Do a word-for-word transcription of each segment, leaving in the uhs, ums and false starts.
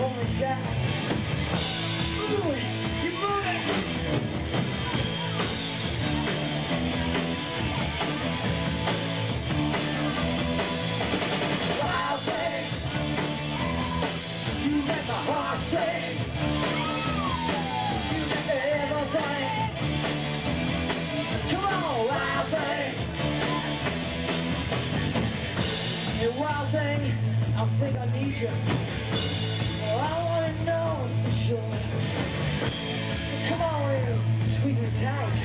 home inside. Ooh, you're moving. Wild thing, you make my heart sing. You make everything. Come on, wild thing. Hey, wild thing, I think I need you. Oh, I wanna know for sure. Come on in, squeeze me tight.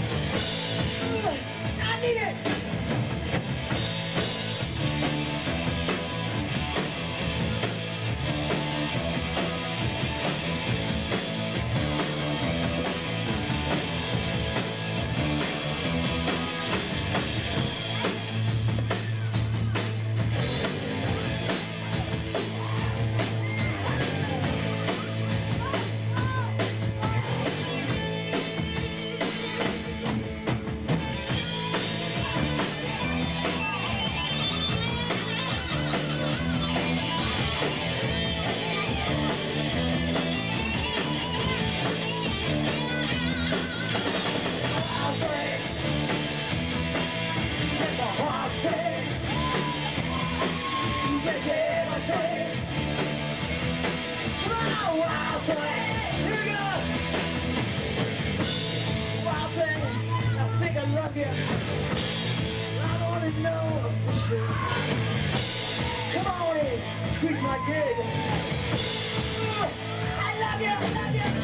I need it. I wanna know for sure. Come on in, squeeze my dick. I love you, I love you.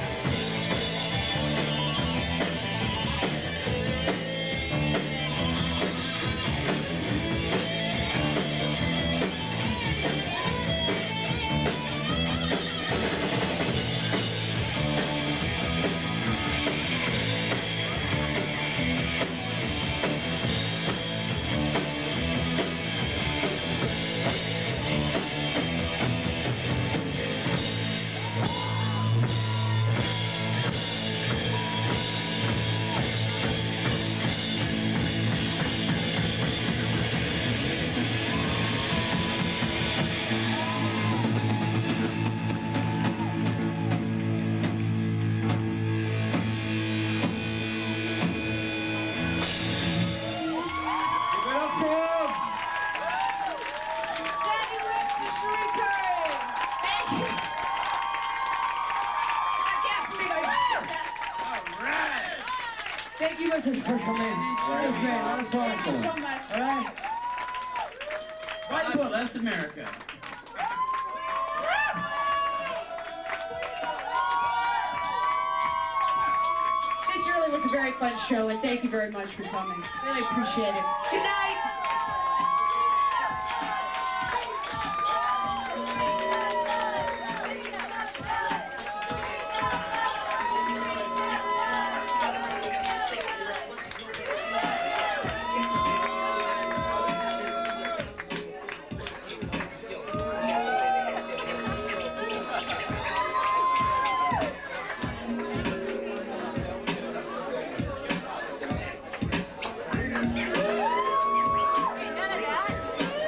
Thank you much for coming. That was great. That was awesome. Thank you so much. All right. God bless America. This really was a very fun show, and thank you very much for coming. Really appreciate it. Good night.